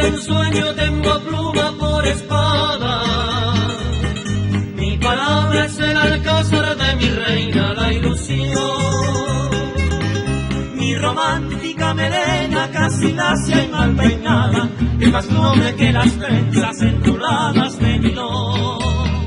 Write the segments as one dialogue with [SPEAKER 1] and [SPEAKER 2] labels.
[SPEAKER 1] un sueño, tengo pluma por espada. Mi palabra es el alcázar de mi reina, la ilusión. Mi romántica melena casi lacia y mal peinada, es más noble que las trenzas enruladas de Milón.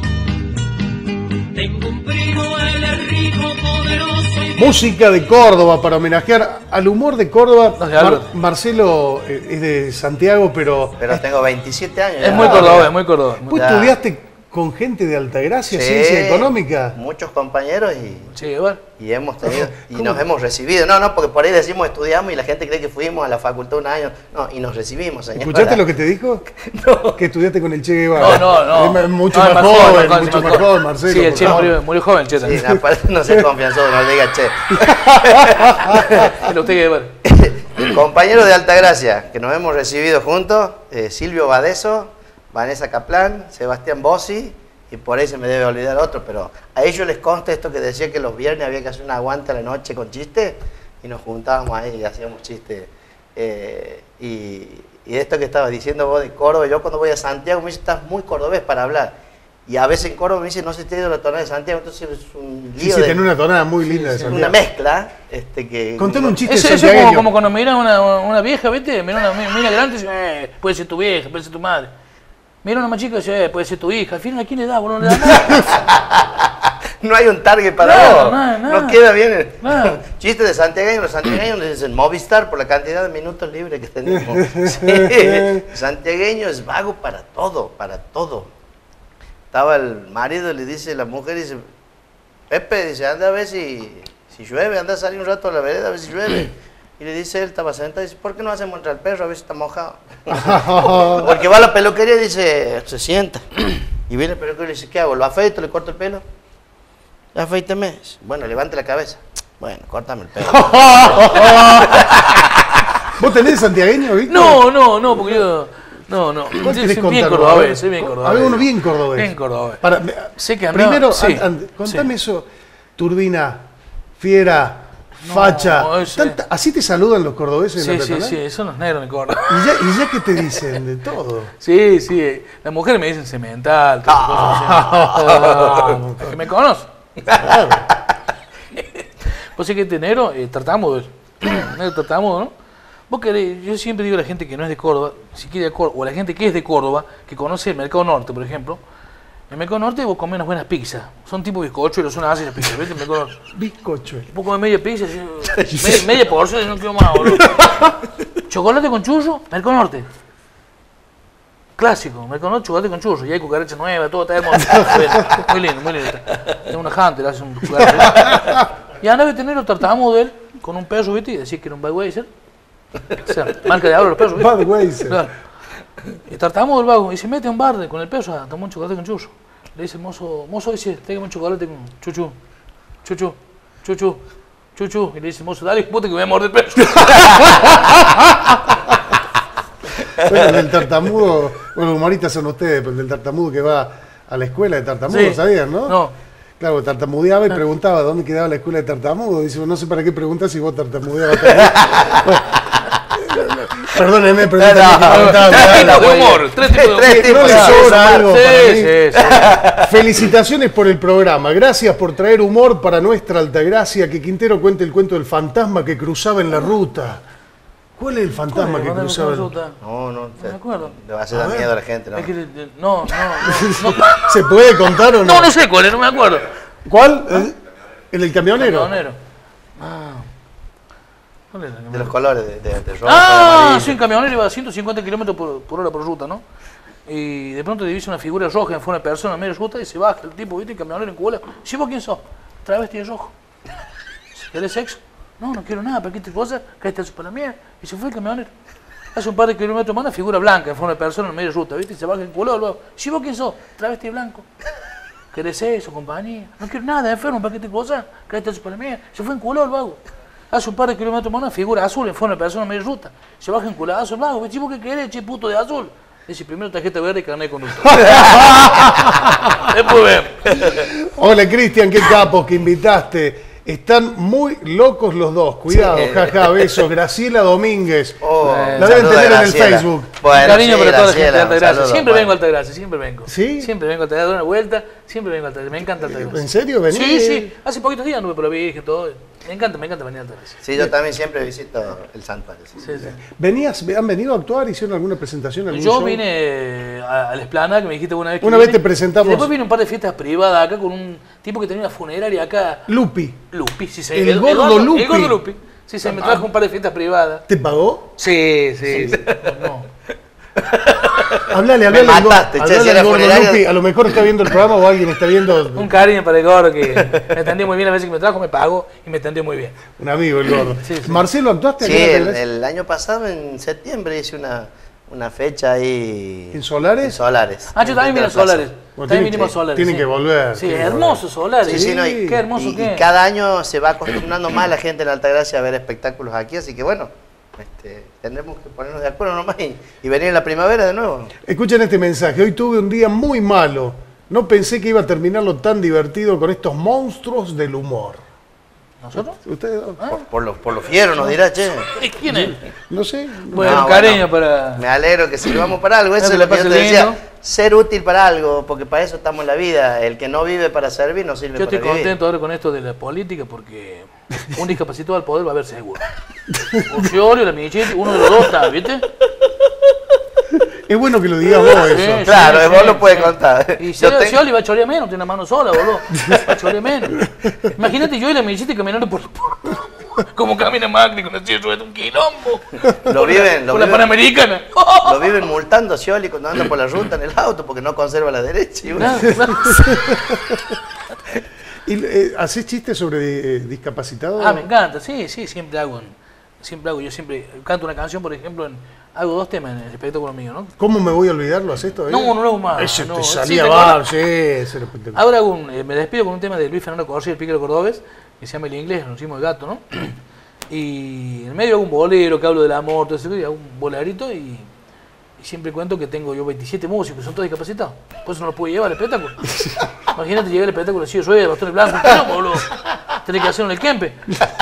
[SPEAKER 1] Tengo un primo, él es rico, poderoso y...
[SPEAKER 2] Música de Córdoba para homenajear al humor de Córdoba.
[SPEAKER 3] No, de Álvaro.
[SPEAKER 2] Marcelo es de Santiago, pero
[SPEAKER 4] tengo 27 años.
[SPEAKER 3] Es muy cordobés, es muy cordobés.
[SPEAKER 2] ¿vos estudiaste con gente de Altagracia, ciencia económica?
[SPEAKER 4] Muchos compañeros
[SPEAKER 3] Sí, bueno.
[SPEAKER 4] y hemos tenido y nos hemos recibido. No, porque por ahí decimos estudiamos y la gente cree que fuimos a la facultad un año. No, y nos recibimos, señor.
[SPEAKER 2] ¿Escuchaste lo que te dijo?
[SPEAKER 4] No.
[SPEAKER 2] Que estudiaste con el Che Guevara.
[SPEAKER 3] No.
[SPEAKER 2] Es mucho
[SPEAKER 3] No,
[SPEAKER 2] más joven, Marcelo.
[SPEAKER 3] Sí, el Che murió joven, Che.
[SPEAKER 4] Sí, no se confianzó, no le diga Che.
[SPEAKER 3] Pero usted Guevara.
[SPEAKER 4] Compañeros de Altagracia, que nos hemos recibido juntos, Silvio Badeso, Vanessa Kaplan, Sebastián Bossi, y por ahí se me debe olvidar otro, pero a ellos les consta esto que decía que los viernes había que hacer un aguante a la noche con chistes, y nos juntábamos ahí y hacíamos chistes. Y esto que estabas diciendo vos de Córdoba, yo cuando voy a Santiago me dice, estás muy cordobés para hablar. Y a veces en Córdoba me dice, no se te ha ido la tonada de Santiago, entonces es un lío.
[SPEAKER 2] Sí, tiene una tonada muy linda de Santiago.
[SPEAKER 4] Una mezcla. Que
[SPEAKER 2] contame un chiste
[SPEAKER 3] Eso
[SPEAKER 2] santiagueño.
[SPEAKER 3] es como cuando miran una vieja, ¿viste? Mira una grande y dice, puede ser tu vieja, puede ser tu madre. Mira una más chica y dice, puede ser tu hija. Al final, ¿a quién le da? Vos no le das nada.
[SPEAKER 4] No hay un target para vos.
[SPEAKER 3] Nada.
[SPEAKER 4] No queda bien.
[SPEAKER 3] Nada.
[SPEAKER 4] Chiste de santiagueños. Los santiagueños les dicen Movistar por la cantidad de minutos libres que tenemos. Sí. Santiagueño es vago para todo, para todo. Estaba el marido y le dice, la mujer dice, Pepe, dice, anda a ver si llueve, anda a salir un rato a la vereda a ver si llueve. Y le dice, él estaba sentado y dice, ¿por qué no hacemos entrar al perro a ver si está mojado? Porque va a la peluquería y dice, se sienta. Y viene el peluquero y le dice, ¿qué hago? ¿Lo afeito? ¿Le corto el pelo? Afeíteme. Bueno, levante la cabeza. Bueno, córtame el pelo.
[SPEAKER 2] ¿Vos tenés santiagueño, Víctor?
[SPEAKER 3] No, porque yo... No.
[SPEAKER 2] ¿Cuál
[SPEAKER 3] Soy
[SPEAKER 2] querés
[SPEAKER 3] bien
[SPEAKER 2] contar?
[SPEAKER 3] cordobés, soy bien cordobés.
[SPEAKER 2] A ver, uno bien cordobés.
[SPEAKER 3] Bien cordobés. Sé que
[SPEAKER 2] Primero,
[SPEAKER 3] sí,
[SPEAKER 2] contame eso. Turbina, fiera, facha. ¿Así te saludan los cordobeses en la peatonal?
[SPEAKER 3] Sí, son los negros de Córdoba.
[SPEAKER 2] ¿Y ya qué te dicen? De todo.
[SPEAKER 3] Sí. Las mujeres me dicen cemental, todas cosas. Que me conocen.
[SPEAKER 2] Claro.
[SPEAKER 3] Vos sé que este negro tartamudo, negro tartamudo, ¿no? Vos querés, yo siempre digo a la gente que no es de Córdoba, si quiere de Córdoba, o a la gente que es de Córdoba, que conoce el Mercado Norte, por ejemplo. En el Mercado Norte vos comés unas buenas pizzas. Son tipo bizcochuelos, son así las pizzas, ¿ves? El Mercado Norte.
[SPEAKER 2] Bizcochuelo.
[SPEAKER 3] Vos comés media pizza, media porción y no quiero más, boludo. Chocolate con churro, Mercado Norte. Clásico, Mercado Norte, chocolate con churro. Y hay cucarachas nuevas, todo está hermoso. Muy lindo. Tengo una Hunter, hace un cucaracha. Y andaba a tener el tartamudo de él, con un perro, ¿viste? Y decía que era un Budweiser. O sea, marca de agua los perros, ¿viste?
[SPEAKER 2] Budweiser.
[SPEAKER 3] Claro. Y tartamudo el vago, y se mete a un bar con el perro a tomar un chocolate con churro. Le dice el mozo, dice, tráigame un chocolate con chuchu. Y le dice el mozo, dale, puta que me voy a morder el perro.
[SPEAKER 2] Bueno, el del tartamudo, bueno, humoristas son ustedes, pero el del tartamudo que va a la escuela de tartamudo,
[SPEAKER 3] Sí.
[SPEAKER 2] ¿sabían, no?
[SPEAKER 3] No.
[SPEAKER 2] Claro, tartamudeaba y preguntaba dónde quedaba la escuela de tartamudo. Dice, no sé para qué preguntas si vos tartamudeabas también. Bueno, perdónenme, pero yo también preguntaba.
[SPEAKER 3] Tres tipos de humor.
[SPEAKER 2] ¿No le sobra algo para mí?
[SPEAKER 3] Sí.
[SPEAKER 2] Felicitaciones por el programa. Gracias por traer humor para nuestra Altagracia. Que Quintero cuente el cuento del fantasma que cruzaba en la ruta. ¿Cuál es el fantasma que cruzaba en la ruta?
[SPEAKER 4] No
[SPEAKER 3] me acuerdo.
[SPEAKER 4] Le va a hacer dar miedo a la gente, ¿no?
[SPEAKER 3] Es que, no.
[SPEAKER 2] ¿Se puede contar o no?
[SPEAKER 3] No sé cuál es, no me acuerdo.
[SPEAKER 2] ¿Cuál? ¿El del camionero?
[SPEAKER 3] ¿Cuál era?
[SPEAKER 4] De los colores, de rojo, de
[SPEAKER 3] Ah,
[SPEAKER 4] amarillo.
[SPEAKER 3] sí, un camionero iba a 150 kilómetros por hora por ruta, ¿no? Y de pronto divisa una figura roja, fue una persona medio ruta y se baja el tipo, ¿viste? El camionero en cola. ¿Sí vos quién sos? Travesti de rojo. ¿Querés sexo? No quiero nada, ¿para qué te cosas? Cállate eso para la mía. Y se fue el camionero. Hace un par de kilómetros más, una figura blanca, fue una persona en medio ruta, ¿viste? Y se baja el culo luego. ¿Sí vos quién sos? Travesti de blanco. ¿Querés eso, compañía? No quiero nada, enfermo, ¿para qué te cosas? Cállate eso para la mía. Se fue enculado el vago. Hace un par de kilómetros más, una figura azul, fue una persona en medio ruta. Se baja enculadazo el vago. ¿Viste vos qué querés, che puto de azul? Dice, primero tarjeta verde y carnet de conductor. Después vemos.
[SPEAKER 2] Hola, Cristian, qué capos que invitaste. Están muy locos los dos. Cuidado,
[SPEAKER 4] Sí.
[SPEAKER 2] jaja, besos. Graciela Domínguez.
[SPEAKER 4] Oh,
[SPEAKER 2] La deben
[SPEAKER 4] saluda,
[SPEAKER 2] tener en el
[SPEAKER 4] Graciela.
[SPEAKER 2] Facebook.
[SPEAKER 4] Bueno,
[SPEAKER 3] cariño
[SPEAKER 4] sí,
[SPEAKER 3] para toda la gente de
[SPEAKER 4] Graciela,
[SPEAKER 3] Altagracia.
[SPEAKER 4] saludos,
[SPEAKER 3] Siempre
[SPEAKER 4] bueno.
[SPEAKER 3] vengo a Altagracia, siempre vengo.
[SPEAKER 2] ¿Sí?
[SPEAKER 3] Siempre vengo a Altagracia, doy una vuelta, siempre vengo a Altagracia. Me encanta Altagracia.
[SPEAKER 2] ¿En serio? ¿Venís?
[SPEAKER 3] Sí, sí. Hace poquitos días anduve por la Virgen, todo. Me encanta venir a Altagracia.
[SPEAKER 4] Sí, yo también siempre visito el santuario. Sí.
[SPEAKER 3] Sí, sí.
[SPEAKER 2] ¿Han venido a actuar? ¿Hicieron alguna presentación? Algún
[SPEAKER 3] Yo
[SPEAKER 2] show?
[SPEAKER 3] vine a la Esplanada, que me dijiste una vez que
[SPEAKER 2] Una vez
[SPEAKER 3] vine,
[SPEAKER 2] te presentamos-
[SPEAKER 3] y después vine a un par de fiestas privadas acá con un tipo que tenía una funeraria acá.
[SPEAKER 2] Lupi.
[SPEAKER 3] Lupi, sí, sí.
[SPEAKER 2] El gordo Lupi.
[SPEAKER 3] El gordo Lupi. Sí, se me trajo un par de fiestas privadas.
[SPEAKER 2] ¿Te pagó?
[SPEAKER 3] Sí, sí. No.
[SPEAKER 2] Hablale
[SPEAKER 4] Me
[SPEAKER 2] al gordo.
[SPEAKER 4] mataste, che,
[SPEAKER 2] Hablale
[SPEAKER 4] si
[SPEAKER 2] al
[SPEAKER 4] era
[SPEAKER 2] gordo
[SPEAKER 4] funerario.
[SPEAKER 2] Lupi. A lo mejor está viendo el programa o alguien está viendo.
[SPEAKER 3] Un cariño para el gordo que me atendió muy bien las veces que me trajo, me pagó y me atendió muy bien.
[SPEAKER 2] Un amigo, el gordo.
[SPEAKER 3] Sí, sí.
[SPEAKER 2] Marcelo, ¿actuaste
[SPEAKER 4] Sí,
[SPEAKER 2] acá en Altagracia?
[SPEAKER 4] el año pasado, en septiembre, hice una fecha ahí.
[SPEAKER 2] ¿En Solares?
[SPEAKER 4] En Solares.
[SPEAKER 3] Ah, yo también vine a
[SPEAKER 4] En Plaza.
[SPEAKER 3] Solares.
[SPEAKER 2] Bueno,
[SPEAKER 3] También
[SPEAKER 2] tienen
[SPEAKER 3] vinimos a
[SPEAKER 2] que-
[SPEAKER 3] Solares.
[SPEAKER 2] tienen
[SPEAKER 3] sí.
[SPEAKER 2] que volver,
[SPEAKER 3] Sí,
[SPEAKER 2] tienen que
[SPEAKER 3] hermoso Solares.
[SPEAKER 4] Sí, sí, no, y,
[SPEAKER 3] Qué hermoso
[SPEAKER 4] y
[SPEAKER 3] que es.
[SPEAKER 4] cada año se va acostumbrando más la gente en Altagracia a ver espectáculos aquí, así que bueno, tendremos que ponernos de acuerdo nomás y venir en la primavera de nuevo.
[SPEAKER 2] Escuchen este mensaje. Hoy tuve un día muy malo. No pensé que iba a terminarlo tan divertido con estos monstruos del humor.
[SPEAKER 3] ¿Nosotros?
[SPEAKER 2] ¿Ustedes dos?
[SPEAKER 4] Por lo fiero nos dirá, che.
[SPEAKER 3] ¿Y quién es?
[SPEAKER 2] No sé.
[SPEAKER 3] Bueno,
[SPEAKER 4] No,
[SPEAKER 3] un cariño
[SPEAKER 4] bueno,
[SPEAKER 3] para...
[SPEAKER 4] Me alegro que sirvamos para algo, eso
[SPEAKER 3] Que
[SPEAKER 4] es
[SPEAKER 3] le
[SPEAKER 4] lo que yo te
[SPEAKER 3] pase
[SPEAKER 4] decía.
[SPEAKER 3] lindo.
[SPEAKER 4] Ser útil para algo, porque para eso estamos en la vida. El que no vive para servir no sirve
[SPEAKER 3] Yo
[SPEAKER 4] para
[SPEAKER 3] estoy
[SPEAKER 4] vivir.
[SPEAKER 3] contento ahora con esto de la política porque un discapacitado al poder va a haber seguro. O Scioli o la Michetti, uno de los dos está, ¿viste?
[SPEAKER 2] Es bueno que lo digas vos eso.
[SPEAKER 3] Sí,
[SPEAKER 4] Claro,
[SPEAKER 3] sí,
[SPEAKER 4] vos
[SPEAKER 3] sí,
[SPEAKER 4] lo puedes
[SPEAKER 3] sí.
[SPEAKER 4] contar.
[SPEAKER 3] Y
[SPEAKER 4] Yo tengo-
[SPEAKER 3] Scioli va a chorear menos, tiene una mano sola, boludo. Va a chorear menos. Imagínate yo y la Michetti caminando por como camina Macri con el silla de ruedas, un quilombo.
[SPEAKER 4] Lo viven, lo
[SPEAKER 3] Con la
[SPEAKER 4] viven.
[SPEAKER 3] Panamericana.
[SPEAKER 4] Lo viven multando a Scioli cuando anda por la ruta en el auto porque no conserva la derecha. Y bueno,
[SPEAKER 3] Claro, claro.
[SPEAKER 2] ¿Y, ¿Hacés chistes sobre discapacitados?
[SPEAKER 3] Ah, me encanta, sí, sí, siempre hago. Yo siempre canto una canción, por ejemplo, hago 2 temas en el espectáculo mío, ¿no?
[SPEAKER 2] ¿Cómo me voy a olvidar? ¿Lo haces todavía?
[SPEAKER 3] No, no lo hago más.
[SPEAKER 2] Ese
[SPEAKER 3] no.
[SPEAKER 2] te
[SPEAKER 3] Sí,
[SPEAKER 2] salía
[SPEAKER 3] ¿te
[SPEAKER 2] mal,
[SPEAKER 3] acordás?
[SPEAKER 2] sí, ese era espectacular.
[SPEAKER 3] Ahora hago me despido con un tema de Luis Fernando Corsi, el pícaro cordobés, que se llama El Inglés, nos hicimos el gato, ¿no? Y en medio hago un bolero que hablo del amor, todo eso, y hago un bolerito y siempre cuento que tengo yo 27 músicos, son todos discapacitados. Por eso no los puedo llevar al espectáculo. Imagínate llegar al espectáculo así de suave, bastones blancos, ¿no, boludo? Tenés que hacerlo en el Kempe.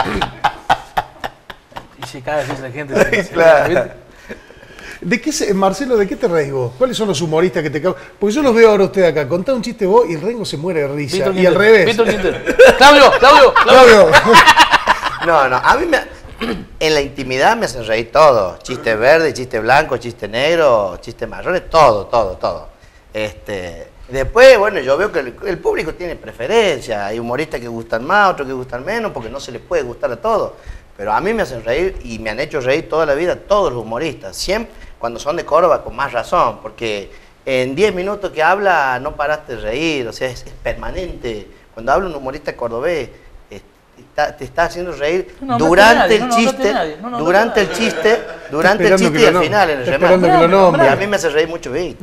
[SPEAKER 3] Y se cae así la gente.
[SPEAKER 4] Claro.
[SPEAKER 3] ¿viste?
[SPEAKER 2] Marcelo, ¿de qué te reís vos? ¿Cuáles son los humoristas que te causan? Porque yo los veo ahora a usted acá. Contá un chiste vos y Rengo se muere de risa.
[SPEAKER 3] Víctor
[SPEAKER 2] Y al
[SPEAKER 3] Quintero,
[SPEAKER 2] revés.
[SPEAKER 3] Víctor Quintero. Claudio.
[SPEAKER 2] Claudio.
[SPEAKER 4] no, a mí en la intimidad me hacen reír todo. Chiste verde, chiste blanco, chiste negro, chiste mayores, todo. Después, bueno, yo veo que el público tiene preferencia. Hay humoristas que gustan más, otros que gustan menos, porque no se les puede gustar a todos. Pero a mí me hacen reír y me han hecho reír toda la vida todos los humoristas. Siempre, cuando son de Córdoba, con más razón, porque en 10 minutos que habla no paraste de reír, o sea, es permanente. Cuando habla un humorista cordobés, te está haciendo reír
[SPEAKER 3] No,
[SPEAKER 4] durante el
[SPEAKER 3] no,
[SPEAKER 4] chiste,
[SPEAKER 3] no,
[SPEAKER 4] durante el chiste, durante el
[SPEAKER 2] esperando
[SPEAKER 4] chiste
[SPEAKER 2] que
[SPEAKER 4] y al
[SPEAKER 2] lo
[SPEAKER 4] final, en el
[SPEAKER 2] está
[SPEAKER 4] remate.
[SPEAKER 2] esperando que lo
[SPEAKER 4] Y
[SPEAKER 2] nombre.
[SPEAKER 4] a mí me hace reír mucho Víctor.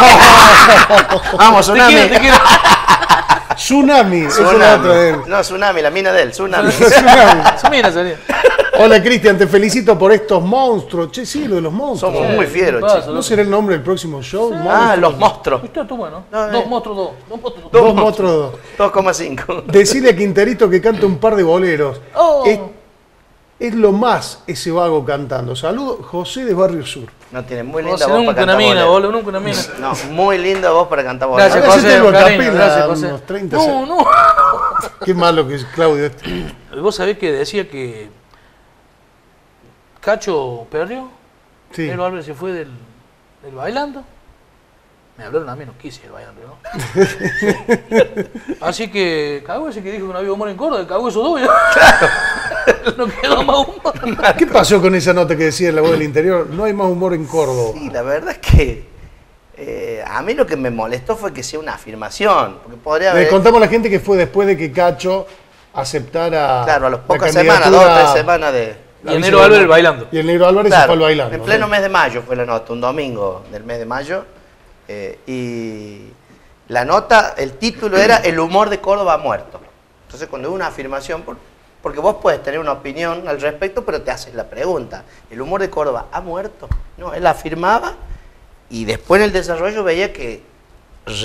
[SPEAKER 3] Te
[SPEAKER 4] Vamos, Tsunami.
[SPEAKER 3] quiero, te quiero.
[SPEAKER 2] Tsunami. Esa es la otra de él.
[SPEAKER 4] No, Tsunami, la mina de él, Tsunami.
[SPEAKER 2] Tsunami.
[SPEAKER 3] Sumina sería.
[SPEAKER 2] Hola, Cristian, te felicito por estos monstruos. Che, sí, lo de los monstruos.
[SPEAKER 4] Somos muy fieros,
[SPEAKER 3] ¿Qué pasa,
[SPEAKER 4] chicos.
[SPEAKER 2] ¿No será el nombre del próximo show?
[SPEAKER 4] Ah, los monstruos.
[SPEAKER 3] Usted tú, bueno.
[SPEAKER 4] No,
[SPEAKER 3] 2 monstruos, 2. 2 monstruos, 2.
[SPEAKER 2] Dos monstruos.
[SPEAKER 4] 2,5.
[SPEAKER 2] Decirle a Quinterito que cante un par de boleros.
[SPEAKER 3] Oh.
[SPEAKER 2] Es lo más ese vago cantando. Saludos, José de Barrio Sur.
[SPEAKER 4] No, tiene muy
[SPEAKER 3] No
[SPEAKER 4] linda
[SPEAKER 3] sé,
[SPEAKER 4] voz para
[SPEAKER 3] nunca una
[SPEAKER 4] cantar
[SPEAKER 3] mina,
[SPEAKER 4] bolero.
[SPEAKER 3] boludo, nunca una mina.
[SPEAKER 4] No, muy linda voz para cantar bolero.
[SPEAKER 3] Gracias,
[SPEAKER 2] Ahora sí
[SPEAKER 3] José,
[SPEAKER 2] tengo
[SPEAKER 3] un
[SPEAKER 2] a
[SPEAKER 3] cariño,
[SPEAKER 2] capela,
[SPEAKER 3] gracias, José.
[SPEAKER 2] unos 30
[SPEAKER 3] No.
[SPEAKER 2] Qué malo que es Claudio este.
[SPEAKER 3] Vos sabés que decía que Cacho perdió,
[SPEAKER 2] Sí.
[SPEAKER 3] Nero Álvarez se fue del bailando. Me hablaron a mí, no quise ir bailando, ¿no? Sí. Así que cagó ese que dijo que no había humor en Córdoba, cagó esos dos ya. No quedó más humor.
[SPEAKER 2] ¿Qué pasó con esa nota que decía en La Voz del Interior? No hay más humor en Córdoba.
[SPEAKER 4] Sí, la verdad es que a mí lo que me molestó fue que sea una afirmación. Porque podría
[SPEAKER 2] Le
[SPEAKER 4] haber.
[SPEAKER 2] contamos a la gente que fue después de que Cacho aceptara.
[SPEAKER 4] Claro, a las
[SPEAKER 2] la
[SPEAKER 4] pocas semanas, 2 o
[SPEAKER 2] candidatura
[SPEAKER 4] 3 semanas de.
[SPEAKER 2] la
[SPEAKER 3] Y el
[SPEAKER 2] vice-
[SPEAKER 3] Nero Álvarez bailando.
[SPEAKER 2] Y el Negro Álvarez se
[SPEAKER 4] Claro,
[SPEAKER 2] fue al bailando.
[SPEAKER 4] en pleno
[SPEAKER 2] ¿no?
[SPEAKER 4] mes de mayo fue la nota, un domingo del mes de mayo. Y la nota, el título era El humor de Córdoba ha muerto. Entonces, cuando es una afirmación, porque vos puedes tener una opinión al respecto, pero te haces la pregunta: ¿el humor de Córdoba ha muerto? No, él afirmaba y después en el desarrollo veía que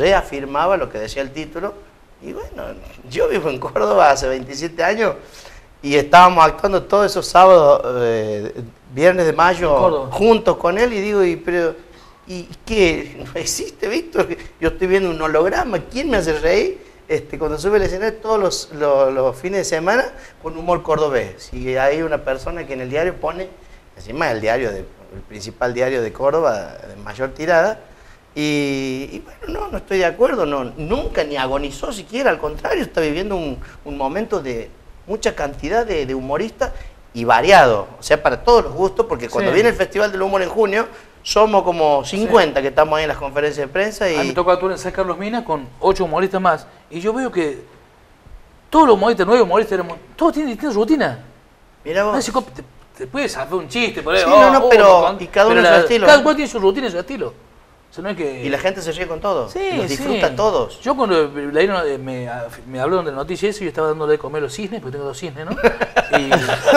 [SPEAKER 4] reafirmaba lo que decía el título. Y bueno, yo vivo en Córdoba hace 27 años y estábamos actuando todos esos sábados, viernes de mayo,
[SPEAKER 3] Córdoba.
[SPEAKER 4] juntos con él, y digo, ¿y qué? ¿No existe, Víctor? Yo estoy viendo un holograma, ¿quién me hace reír? Cuando sube al escenario todos los fines de semana con humor cordobés. Y hay una persona que en el diario pone, encima el principal diario de Córdoba, de mayor tirada, y bueno, no estoy de acuerdo, nunca ni agonizó siquiera, al contrario, está viviendo un momento de mucha cantidad de humoristas y variado, o sea, para todos los gustos, porque cuando
[SPEAKER 3] Sí.
[SPEAKER 4] viene el Festival del Humor en junio, somos como 50 que estamos ahí en las conferencias de prensa
[SPEAKER 3] A mí me
[SPEAKER 4] y
[SPEAKER 3] tocó actuar en San Carlos Minas con 8 humoristas más. Y yo veo que todos los humoristas, 9 humoristas, todos tienen distintas rutinas.
[SPEAKER 4] mira
[SPEAKER 3] No
[SPEAKER 4] vos.
[SPEAKER 3] sé, te puedes hacer un chiste por ahí.
[SPEAKER 4] Sí, no, pero- y cada uno
[SPEAKER 3] pero
[SPEAKER 4] su estilo.
[SPEAKER 3] Cada cual tiene su rutina y su estilo. O sea, no es que...
[SPEAKER 4] Y la gente se ríe con todo,
[SPEAKER 3] Sí,
[SPEAKER 4] y los
[SPEAKER 3] sí.
[SPEAKER 4] disfruta todos.
[SPEAKER 3] Yo cuando me habló de la noticia esa, yo estaba dándole de comer los cisnes, porque tengo 2 cisnes, ¿no? Y...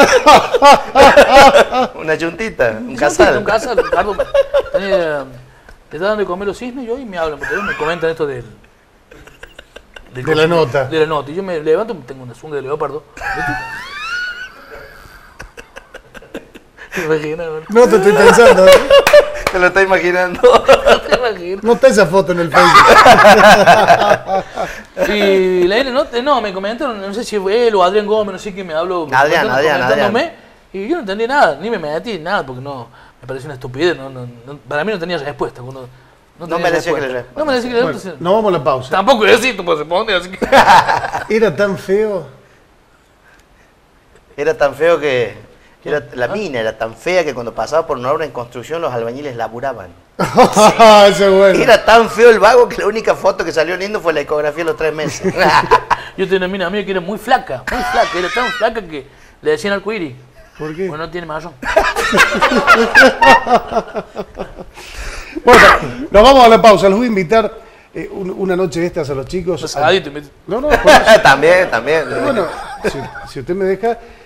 [SPEAKER 4] Una yuntita, un
[SPEAKER 3] Un
[SPEAKER 4] casal.
[SPEAKER 3] casal, Ricardo. Le estaba dando de comer los cisnes y hoy me hablan, porque me comentan esto del
[SPEAKER 2] De la nota.
[SPEAKER 3] De la nota. Y yo me levanto, tengo una zunga de leopardo. ¿Te imaginas?
[SPEAKER 2] No te estoy pensando.
[SPEAKER 4] Te lo está imaginando.
[SPEAKER 3] ¿Te imaginas?
[SPEAKER 2] No está esa foto en el Facebook.
[SPEAKER 3] Y la no, me comentaron, no sé si fue él o Adrián Gómez, no sé quién me habló.
[SPEAKER 4] Adrián.
[SPEAKER 3] comentándome, y yo no entendí nada, ni me metí, nada, porque no, me pareció una estupidez. Para mí no tenía respuesta. No tenía
[SPEAKER 4] merecía que
[SPEAKER 3] respuesta.
[SPEAKER 4] le responda.
[SPEAKER 3] No merecía que le
[SPEAKER 2] Bueno,
[SPEAKER 3] responda.
[SPEAKER 2] nos vamos a la pausa.
[SPEAKER 3] Tampoco necesito, pues se pone, así que...
[SPEAKER 2] Era tan feo.
[SPEAKER 4] Era tan feo que... la mina era tan fea que cuando pasaba por una obra en construcción los albañiles laburaban.
[SPEAKER 2] Eso es bueno.
[SPEAKER 4] Era tan feo el vago que la única foto que salió lindo fue la ecografía de los 3 meses.
[SPEAKER 3] Yo tenía una mina amiga que era muy flaca, era tan flaca que le decían arcoíris.
[SPEAKER 2] ¿Por qué?
[SPEAKER 3] Bueno, no tiene marrón.
[SPEAKER 2] Bueno, nos vamos a la pausa. Los voy a invitar una noche de estas a los chicos.
[SPEAKER 3] Asadito,
[SPEAKER 2] No, por eso.
[SPEAKER 4] también.
[SPEAKER 2] Bueno, si usted me deja,